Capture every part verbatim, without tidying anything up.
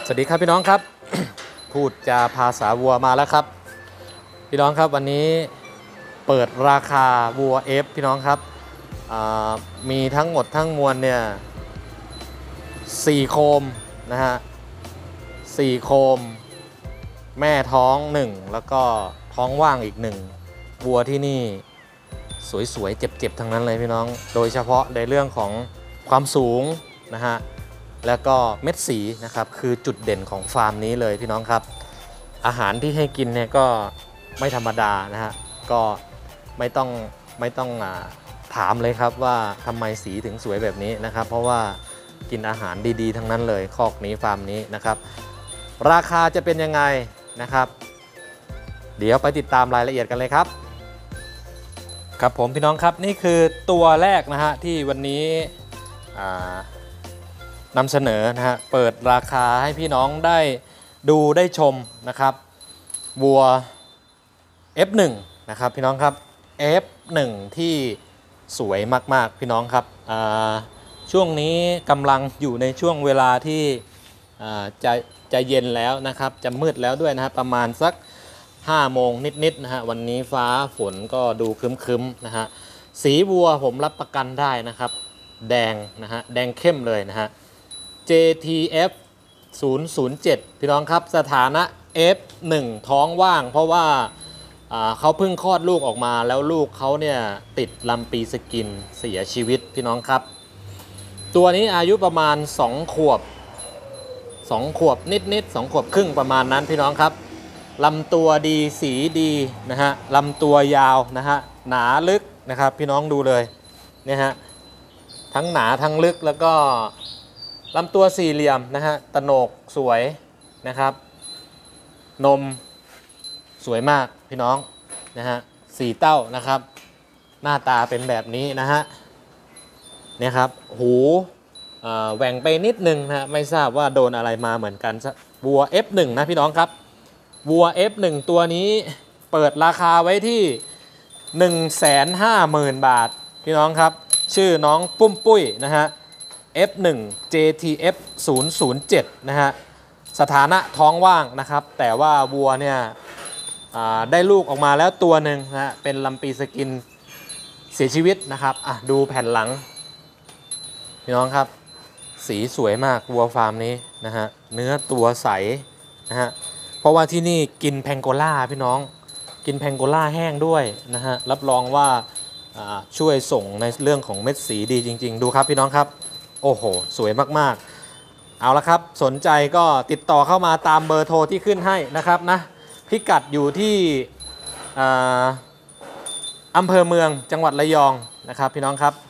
สวัสดีครับพี่น้องครับ พูดจาภาษาวัวมาแล้วครับพี่น้องครับวันนี้เปิดราคาวัวเอฟพี่น้องครับมีทั้งหมดทั้งมวลเนี่ยสี่โคมนะฮะสี่โคมแม่ท้องหนึ่งแล้วก็ท้องว่างอีกหนึ่งวัวที่นี่สวยๆเจ็บๆทั้งนั้นเลยพี่น้องโดยเฉพาะในเรื่องของความสูงนะฮะแล้วก็เม็ดสีนะครับคือจุดเด่นของฟาร์มนี้เลยพี่น้องครับอาหารที่ให้กินเนี่ยก็ไม่ธรรมดานะฮะก็ไม่ต้องไม่ต้องถามเลยครับว่าทำไมสีถึงสวยแบบนี้นะครับเพราะว่ากินอาหารดีๆทั้งนั้นเลยคอกนี้ฟาร์มนี้นะครับราคาจะเป็นยังไงนะครับเดี๋ยวไปติดตามรายละเอียดกันเลยครับครับผมพี่น้องครับนี่คือตัวแรกนะฮะที่วันนี้นำเสนอนะฮะเปิดราคาให้พี่น้องได้ดูได้ชมนะครับวัว เอฟ หนึ่ง นะครับพี่น้องครับ เอฟ หนึ่ง ที่สวยมากๆพี่น้องครับช่วงนี้กำลังอยู่ในช่วงเวลาที่จะจะเย็นแล้วนะครับจะมืดแล้วด้วยนะฮะประมาณสักห้าโมงนิดๆนะฮะวันนี้ฟ้าฝนก็ดูครึ้มๆนะฮะสีวัวผมรับประกันได้นะครับแดงนะฮะแดงเข้มเลยนะฮะ เจ ที เอฟ ศูนย์ ศูนย์ เจ็ด พี่น้องครับสถานะ เอฟ หนึ่ง ท้องว่างเพราะว่าเขาเพิ่งคลอดลูกออกมาแล้วลูกเขาเนี่ยติดลำปีสกินเสียชีวิตพี่น้องครับตัวนี้อายุประมาณสองขวบสองขวบนิดๆสองขวบครึ่งประมาณนั้นพี่น้องครับลำตัวดีสีดีนะฮะลำตัวยาวนะฮะหนาลึกนะครับพี่น้องดูเลยเนี่ยฮะทั้งหนาทั้งลึกแล้วก็ลำตัวสี่เหลี่ยมนะฮะตโหนกสวยนะครับนมสวยมากพี่น้องนะฮะสี่เต้านะครับหน้าตาเป็นแบบนี้นะฮะเนี่ยครับหูแหว่งไปนิดนึงนะไม่ทราบว่าโดนอะไรมาเหมือนกันวัว เอฟ หนึ่ง นะพี่น้องครับวัว เอฟ หนึ่ง ตัวนี้เปิดราคาไว้ที่ หนึ่งแสนห้าหมื่น บาทพี่น้องครับชื่อน้องปุ้มปุ้ยนะฮะ เอฟ หนึ่ง เจ ที เอฟ ศูนย์ ศูนย์ เจ็ด นะฮะสถานะท้องว่างนะครับแต่ว่าวัวเนี่ยได้ลูกออกมาแล้วตัวหนึ่งนะฮะเป็นลำปีสกินเสียชีวิตนะครับอ่ะดูแผ่นหลังพี่น้องครับสีสวยมากวัวฟาร์มนี้นะฮะเนื้อตัวใสนะฮะเพราะว่าที่นี่กินแพงโกล่าพี่น้องกินแพงโกล่าแห้งด้วยนะฮะรับรองว่าช่วยส่งในเรื่องของเม็ดสีดีจริงๆดูครับพี่น้องครับโอ้โหสวยมากๆเอาละครับสนใจก็ติดต่อเข้ามาตามเบอร์โทรที่ขึ้นให้นะครับนะพิกัดอยู่ที่อำเภอเมืองจังหวัดระยองนะครับพี่น้องครับ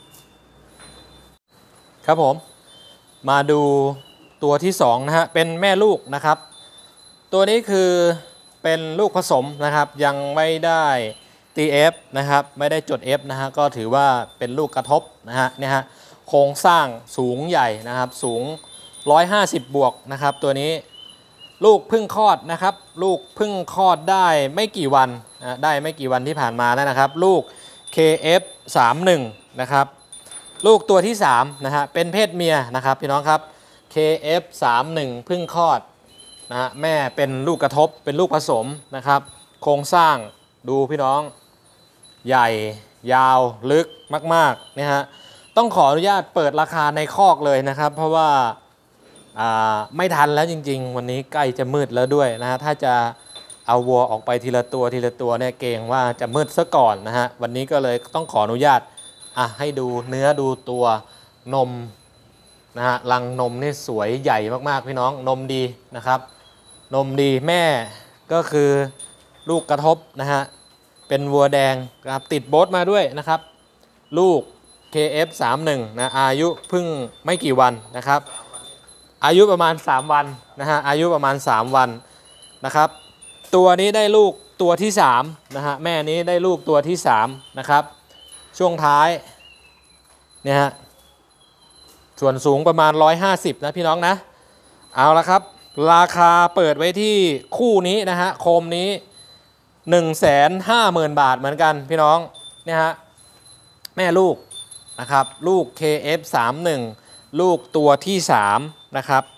ครับผมมาดูตัวที่สองนะฮะเป็นแม่ลูกนะครับตัวนี้คือเป็นลูกผสมนะครับยังไม่ได้ตี เอฟ นะครับไม่ได้จด F นะฮะก็ถือว่าเป็นลูกกระทบนะฮะเนี่ยฮะโครงสร้างสูงใหญ่นะครับสูงหนึ่งร้อยห้าสิบบวกนะครับตัวนี้ลูกเพิ่งคลอดนะครับลูกเพิ่งคลอดได้ไม่กี่วันนะได้ไม่กี่วันที่ผ่านมานะครับลูก เค เอฟ สามสิบเอ็ด นะครับลูกตัวที่สามนะฮะเป็นเพศเมียนะครับพี่น้องครับ เค เอฟ สามสิบเอ็ด เพิ่งคลอดนะฮะแม่เป็นลูกกระทบเป็นลูกผสมนะครับโครงสร้างดูพี่น้องใหญ่ยาวลึกมากๆนะฮะต้องขออนุญาตเปิดราคาในคอกเลยนะครับเพราะว่าไม่ทันแล้วจริงๆวันนี้ใกล้จะมืดแล้วด้วยนะฮะถ้าจะเอาวัวออกไปทีละตัวทีละตัวเนี่ยเกรงว่าจะมืดซะก่อนนะฮะวันนี้ก็เลยต้องขออนุญาตอ่ะให้ดูเนื้อดูตัวนมนะฮะรังนมนี่สวยใหญ่มากๆพี่น้องนมดีนะครับนมดีแม่ก็คือลูกกระทบนะฮะเป็นวัวแดงนะครับติดโบ๊ทมาด้วยนะครับลูก เค เอฟ สามสิบเอ็ด นะอายุเพิ่งไม่กี่วันนะครับอายุประมาณสามวันนะฮะอายุประมาณสามวันนะครับตัวนี้ได้ลูกตัวที่สามนะฮะแม่นี้ได้ลูกตัวที่สามนะครับช่วงท้ายเนี่ยฮะส่วนสูงประมาณหนึ่งร้อยห้าสิบนะพี่น้องนะเอาละครับราคาเปิดไว้ที่คู่นี้นะฮะโคมนี้ หนึ่งแสนห้าหมื่น บาทเหมือนกันพี่น้องเนี่ยฮะแม่ลูกนะครับลูก เค เอฟ สามสิบเอ็ด ลูกตัวที่สามนะครับ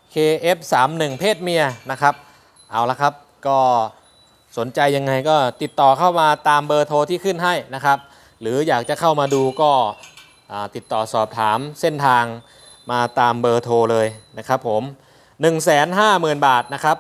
เค เอฟ สามสิบเอ็ด เพศเมียนะครับเอาละครับก็สนใจยังไงก็ติดต่อเข้ามาตามเบอร์โทรที่ขึ้นให้นะครับหรืออยากจะเข้ามาดูก็ติดต่อสอบถามเส้นทางมาตามเบอร์โทรเลยนะครับผม หนึ่งแสนห้าหมื่น บาทนะครับ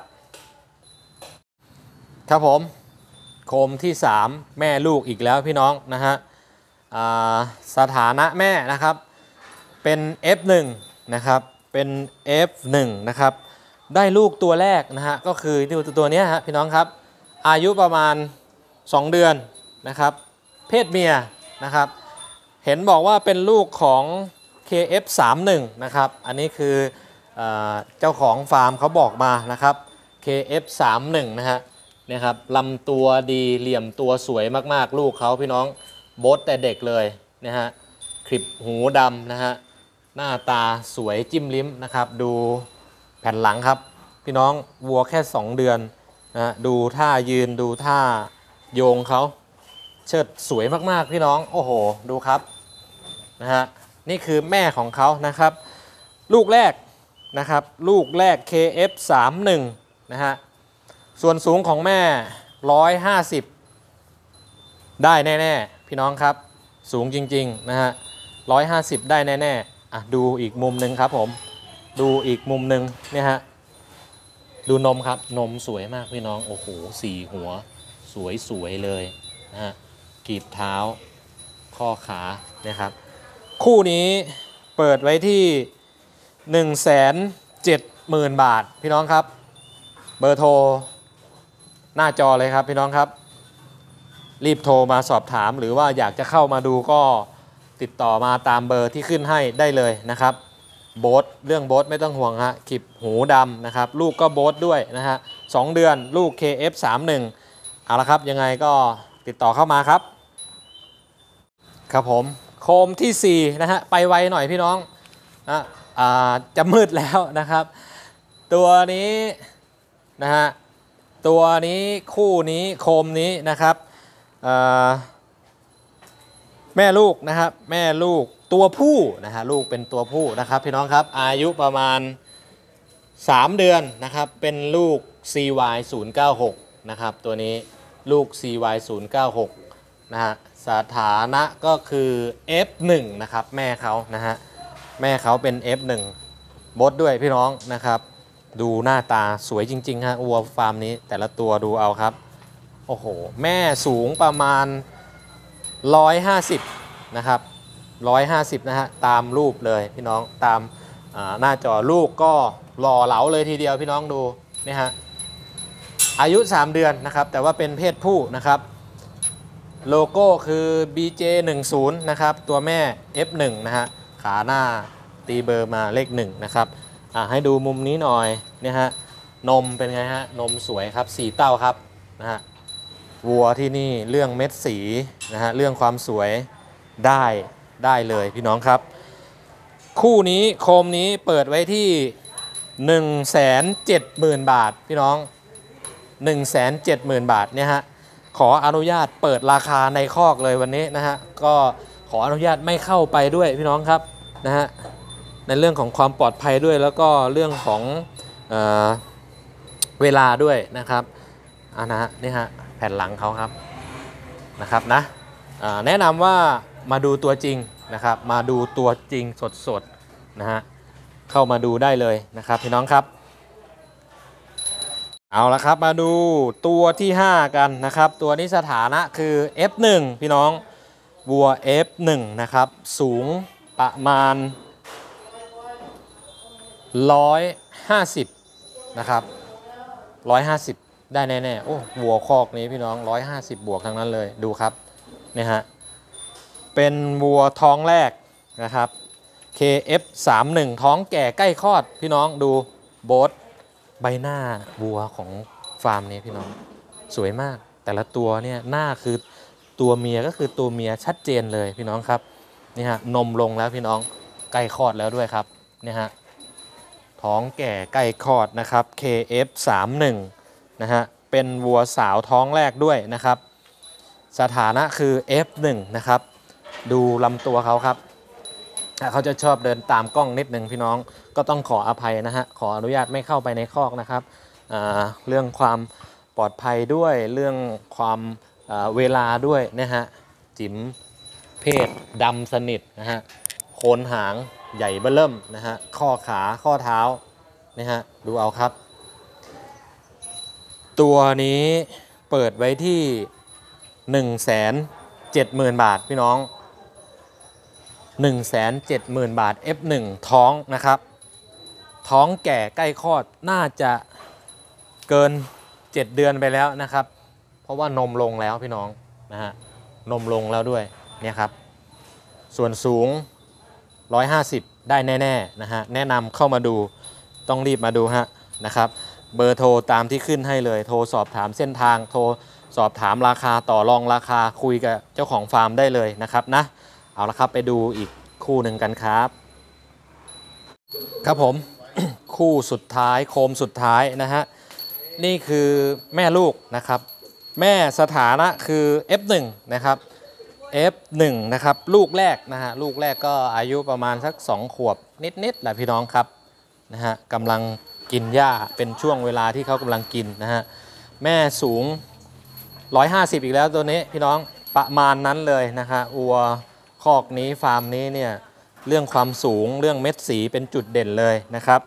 ครับผมโคมที่สามแม่ลูกอีกแล้วพี่น้องนะฮะสถานะแม่นะครับเป็น เอฟ หนึ่ง นะครับเป็น เอฟ หนึ่ง นะครับได้ลูกตัวแรกนะฮะก็คือตัวตัวนี้ฮะพี่น้องครับอายุประมาณสองเดือนนะครับเพศเมียนะครับเห็นบอกว่าเป็นลูกของ เค เอฟ สามสิบเอ็ด นะครับอันนี้คือเอเจ้าของฟาร์มเขาบอกมานะครับ เค เอฟ สามสิบเอ็ด นะฮะเนี่ยครับลำตัวดีเหลี่ยมตัวสวยมากๆลูกเขาพี่น้องโบสแต่เด็กเลยนะฮะคลิปหูดำนะฮะหน้าตาสวยจิ้มลิ้มนะครับดูแผ่นหลังครับพี่น้องวัวแค่สองเดือนนะดูท่ายืนดูท่าโยงเขาเชิดสวยมากๆพี่น้องโอ้โหดูครับนะฮะนี่คือแม่ของเขานะครับลูกแรกนะครับลูกแรก เค เอฟ สามสิบเอ็ด นะฮะส่วนสูงของแม่หนึ่งร้อยห้าสิบได้แน่ๆพี่น้องครับสูงจริงๆนะฮะหนึ่งร้อยห้าสิบได้แน่ๆอ่ะดูอีกมุมหนึ่งครับผมดูอีกมุมหนึ่งเนี่ยฮะดูนมครับนมสวยมากพี่น้องโอ้โหสี่หัวสวยๆเลยนะฮะกีบเท้าข้อขาเนี่ยครับคู่นี้เปิดไว้ที่ หนึ่งแสนเจ็ดหมื่น บาทพี่น้องครับเบอร์โทรหน้าจอเลยครับพี่น้องครับรีบโทรมาสอบถามหรือว่าอยากจะเข้ามาดูก็ติดต่อมาตามเบอร์ที่ขึ้นให้ได้เลยนะครับโบ๊ทเรื่องโบ๊ทไม่ต้องห่วงฮะคลิปหูดำนะครับลูกก็โบ๊ทด้วยนะฮะสองเดือนลูก เค เอฟ สามสิบเอ็ด เอาละครับยังไงก็ติดต่อเข้ามาครับครับผมโคมที่สี่นะฮะไปไวหน่อยพี่น้องนะจะมืดแล้วนะครับตัวนี้นะฮะตัวนี้คู่นี้โคมนี้นะครับแม่ลูกนะครับแม่ลูกตัวผู้นะฮะลูกเป็นตัวผู้นะครับพี่น้องครับอายุประมาณสามเดือนนะครับเป็นลูก ซี วาย ศูนย์ เก้าหก นะครับตัวนี้ลูก ซี วาย ศูนย์ เก้าหก นะฮะสถานะก็คือ เอฟ หนึ่ง นะครับแม่เขานะฮะแม่เขาเป็น เอฟ หนึ่ง บดด้วยพี่น้องนะครับดูหน้าตาสวยจริงๆฮะวัวฟาร์มนี้แต่ละตัวดูเอาครับโอ้โหแม่สูงประมาณหนึ่งร้อยห้าสิบนะครับหนึ่งร้อยห้าสิบนะฮะตามรูปเลยพี่น้องตามหน้าจอลูกก็หล่อเหลาเลยทีเดียวพี่น้องดูนี่ฮะอายุสามเดือนนะครับแต่ว่าเป็นเพศผู้นะครับโลโก้คือ บี เจ หนึ่งสิบ นะครับตัวแม่ เอฟ หนึ่ง นะฮะขาหน้าตีเบอร์มาเลขหนึ่งนะครับให้ดูมุมนี้หน่อยเนี่ยฮะนมเป็นไงฮะนมสวยครับสีเต้าครับนะฮะวัวที่นี่เรื่องเม็ดสีนะฮะเรื่องความสวยได้ได้เลยพี่น้องครับคู่นี้โคมนี้เปิดไว้ที่ หนึ่งแสนเจ็ดหมื่น บาทพี่น้อง หนึ่งแสนเจ็ดหมื่น บาทเนี่ยฮะขออนุญาตเปิดราคาในคอกเลยวันนี้นะฮะก็ขออนุญาตไม่เข้าไปด้วยพี่น้องครับนะฮะในเรื่องของความปลอดภัยด้วยแล้วก็เรื่องของเอ่อเวลาด้วยนะครับอ่านะฮะนี่ฮะแผ่นหลังเขาครับนะครับนะแนะนำว่ามาดูตัวจริงนะครับมาดูตัวจริงสดๆนะฮะเข้ามาดูได้เลยนะครับพี่น้องครับเอาละครับมาดูตัวที่ห้ากันนะครับตัวนี้สถานะคือ เอฟ หนึ่ง พี่น้องวัว เอฟ หนึ่ง นะครับสูงประมาณหนึ่งร้อยห้าสิบนะครับหนึ่งร้อยห้าสิบได้แน่ๆโอ้วัวคอกนี้พี่น้องหนึ่งร้อยห้าสิบบวกทั้งนั้นเลยดูครับนี่ฮะเป็นวัวท้องแรกนะครับ เค เอฟ สามสิบเอ็ด ท้องแก่ใกล้คลอดพี่น้องดูโบ๊ทใบหน้าวัวของฟาร์มนี้พี่น้องสวยมากแต่ละตัวเนี่ยหน้าคือตัวเมียก็คือตัวเมียชัดเจนเลยพี่น้องครับนี่ฮะนมลงแล้วพี่น้องใกล้คลอดแล้วด้วยครับนี่ฮะท้องแก่ใกล้คลอดนะครับ เค เอฟ สามสิบเอ็ด นะฮะเป็นวัวสาวท้องแรกด้วยนะครับสถานะคือ เอฟ หนึ่ง นะครับดูลำตัวเขาครับเขาจะชอบเดินตามกล้องนิดนึงพี่น้องก็ต้องขออภัยนะฮะขออนุญาตไม่เข้าไปในคอกนะครับเรื่องความปลอดภัยด้วยเรื่องความเวลาด้วยนะฮะจิ๋มเพศดำสนิทนะฮะโคนหางใหญ่เบ้อเริ่มนะฮะข้อขาข้อเท้านะฮะดูเอาครับตัวนี้เปิดไว้ที่ หนึ่งแสนเจ็ดหมื่น บาทพี่น้อง หนึ่งแสนเจ็ดหมื่น บาท เอฟ หนึ่ง ท้องนะครับท้องแก่ใกล้คลอดน่าจะเกินเจ็ดเดือนไปแล้วนะครับเพราะว่านมลงแล้วพี่น้องนะฮะนมลงแล้วด้วยเนี่ยครับส่วนสูงหนึ่งร้อยห้าสิบได้แน่ๆนะฮะแนะนำเข้ามาดูต้องรีบมาดูฮะนะครับเบอร์โทรตามที่ขึ้นให้เลยโทรสอบถามเส้นทางโทรสอบถามราคาต่อรองราคาคุยกับเจ้าของฟาร์มได้เลยนะครับนะเอาละครับไปดูอีกคู่หนึ่งกันครับครับผม คู่สุดท้ายโคมสุดท้ายนะฮะนี่คือแม่ลูกนะครับแม่สถานะคือ เอฟ หนึ่ง นะครับ เอฟ หนึ่ง นะครับลูกแรกนะฮะลูกแรกก็อายุประมาณสักสองขวบนิดๆแหละพี่น้องครับนะฮะกำลังกินหญ้าเป็นช่วงเวลาที่เขากำลังกินนะฮะแม่สูงหนึ่งร้อยห้าสิบอีกแล้วตัวนี้พี่น้องประมาณนั้นเลยนะฮะวัวคอกนี้ฟาร์มนี้เนี่ยเรื่องความสูงเรื่องเม็ดสีเป็นจุดเด่นเลยนะครับ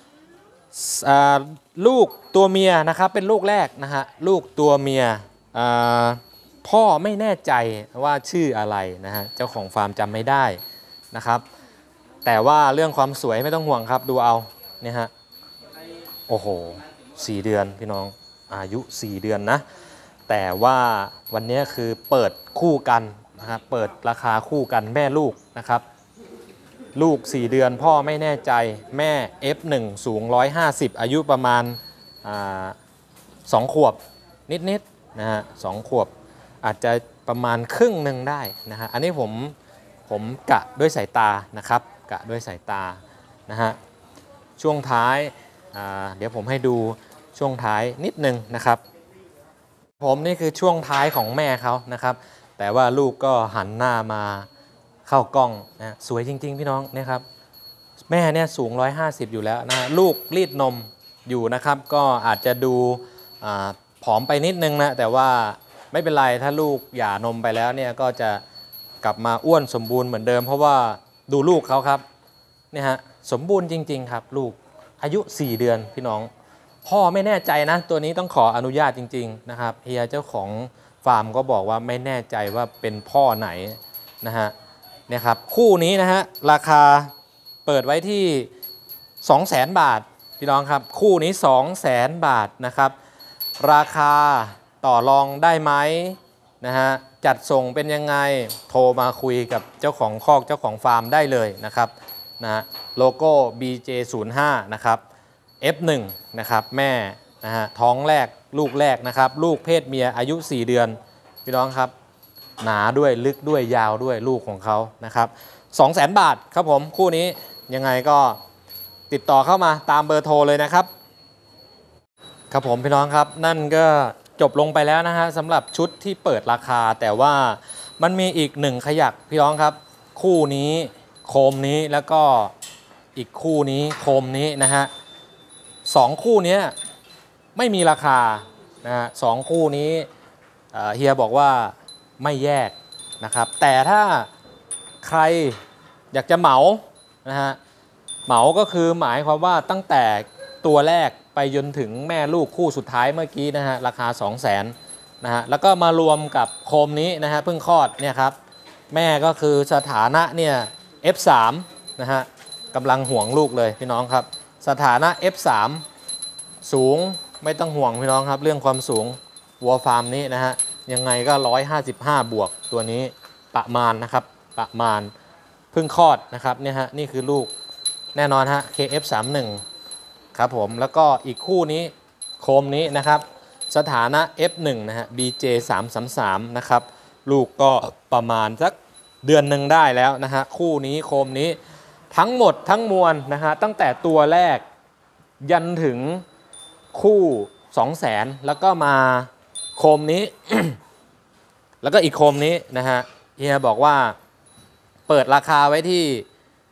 ลูกตัวเมียนะครับเป็นลูกแรกนะฮะลูกตัวเมียพ่อไม่แน่ใจว่าชื่ออะไรนะฮะเจ้าของฟาร์มจำไม่ได้นะครับแต่ว่าเรื่องความสวยไม่ต้องห่วงครับดูเอาเนี่ยฮะโอ้โหสี่เดือนพี่น้องอายุสี่เดือนนะแต่ว่าวันนี้คือเปิดคู่กันนะครับเปิดราคาคู่กันแม่ลูกนะครับลูกสี่เดือนพ่อไม่แน่ใจแม่ เอฟ หนึ่ง สูงหนึ่งร้อยห้าสิบอายุประมาณสองขวบนิดๆนะฮะสองขวบอาจจะประมาณครึ่งหนึ่งได้นะฮะอันนี้ผมผมกะด้วยสายตานะครับกะด้วยสายตานะฮะช่วงท้ายเดี๋ยวผมให้ดูช่วงท้ายนิดนึงนะครับผมนี่คือช่วงท้ายของแม่เขานะครับแต่ว่าลูกก็หันหน้ามาเข้ากล้องนะสวยจริงๆพี่น้องนี่ครับแม่เนี่ยสูงหนึ่งร้อยห้าสิบอยู่แล้วนะลูกรีดนมอยู่นะครับก็อาจจะดูผอมไปนิดนึงนะแต่ว่าไม่เป็นไรถ้าลูกหย่านมไปแล้วเนี่ยก็จะกลับมาอ้วนสมบูรณ์เหมือนเดิมเพราะว่าดูลูกเขาครับเนี่ยฮะสมบูรณ์จริงๆครับลูกอายุสี่เดือนพี่น้องพ่อไม่แน่ใจนะตัวนี้ต้องขออนุญาตจริงๆนะครับเฮียเจ้าของฟาร์มก็บอกว่าไม่แน่ใจว่าเป็นพ่อไหนนะฮะเนี่ยครับคู่นี้นะฮะราคาเปิดไว้ที่ สองแสน บาทพี่น้องครับคู่นี้ สองแสน บาทนะครับราคาต่อรองได้ไหมนะฮะจัดส่งเป็นยังไงโทรมาคุยกับเจ้าของคอกเจ้าของฟาร์มได้เลยนะครับนะโลโก้ บี เจ ศูนย์ ห้า นะครับ เอฟ หนึ่ง นะครับแม่นะฮะท้องแรกลูกแรกนะครับลูกเพศเมียอายุสี่เดือนพี่น้องครับหนาด้วยลึกด้วยยาวด้วยลูกของเขานะครับ สองแสน บาทครับผมคู่นี้ยังไงก็ติดต่อเข้ามาตามเบอร์โทรเลยนะครับครับผมพี่น้องครับนั่นก็จบลงไปแล้วนะฮะสำหรับชุดที่เปิดราคาแต่ว่ามันมีอีกหนึ่งขยักพี่น้องครับคู่นี้โคมนี้แล้วก็อีกคู่นี้โคมนี้นะฮะสองคู่นี้ไม่มีราคานะฮะสองคู่นี้เฮียบอกว่าไม่แยกนะครับแต่ถ้าใครอยากจะเหมานะฮะเหมาก็คือหมายความว่าตั้งแต่ตัวแรกไปจนถึงแม่ลูกคู่สุดท้ายเมื่อกี้นะฮะราคา สองแสน นะฮะแล้วก็มารวมกับโคมนี้นะฮะเพิ่งคลอดเนี่ยครับแม่ก็คือสถานะเนี่ย เอฟ สาม นะฮะกำลังห่วงลูกเลยพี่น้องครับสถานะ เอฟ สาม สูงไม่ต้องห่วงพี่น้องครับเรื่องความสูงวัวฟาร์มนี้นะฮะยังไงก็หนึ่งร้อยห้าสิบห้าบวกตัวนี้ประมาณนะครับประมาณเพิ่งคลอดนะครับเนี่ยฮะนี่คือลูกแน่นอนฮะ เค เอฟ สามสิบเอ็ด ครับผมแล้วก็อีกคู่นี้โคมนี้นะครับสถานะ เอฟ หนึ่ง นะฮะ บี เจ สามสามสาม นะครับลูกก็ประมาณสักเดือนหนึ่งได้แล้วนะฮะคู่นี้โคมนี้ทั้งหมดทั้งมวลนะฮะตั้งแต่ตัวแรกยันถึงคู่ สองแสน แล้วก็มาโคมนี้ แล้วก็อีกโคมนี้นะฮะเฮียบอกว่าเปิดราคาไว้ที่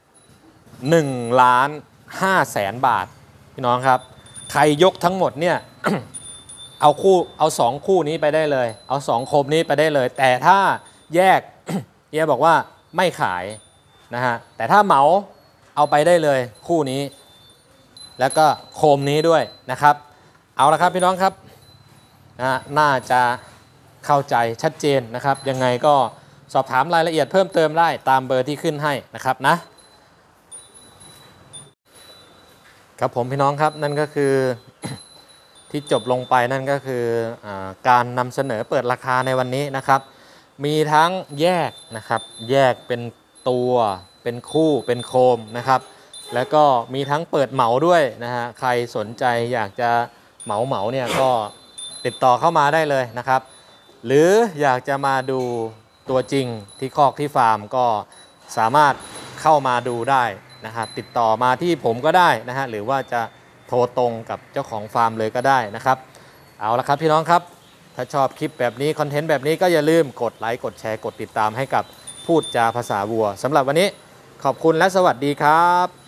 หนึ่งล้านห้าแสนบาทพี่น้องครับใครยกทั้งหมดเนี่ย เอาคู่เอาสองคู่นี้ไปได้เลยเอาสองโคมนี้ไปได้เลยแต่ถ้าแยก เฮียบอกว่าไม่ขายนะฮะแต่ถ้าเหมาเอาไปได้เลยคู่นี้แล้วก็โคมนี้ด้วยนะครับเอาละครับพี่น้องครับนะน่าจะเข้าใจชัดเจนนะครับยังไงก็สอบถามรายละเอียดเพิ่มเติมได้ตามเบอร์ที่ขึ้นให้นะครับนะครับผมพี่น้องครับนั่นก็คือ ที่จบลงไปนั่นก็คืออการนำเสนอเปิดราคาในวันนี้นะครับมีทั้งแยกนะครับแยกเป็นตัวเป็นคู่เป็นโคมนะครับแล้วก็มีทั้งเปิดเหมาด้วยนะฮะใครสนใจอยากจะเหมาเหมาเนี่ยก็ติดต่อเข้ามาได้เลยนะครับหรืออยากจะมาดูตัวจริงที่คอกที่ฟาร์มก็สามารถเข้ามาดูได้นะครับติดต่อมาที่ผมก็ได้นะฮะหรือว่าจะโทรตรงกับเจ้าของฟาร์มเลยก็ได้นะครับเอาละครับพี่น้องครับถ้าชอบคลิปแบบนี้คอนเทนต์แบบนี้ก็อย่าลืมกดไลค์กดแชร์กดติดตามให้กับพูดจาภาษาวัวสำหรับวันนี้ขอบคุณและสวัสดีครับ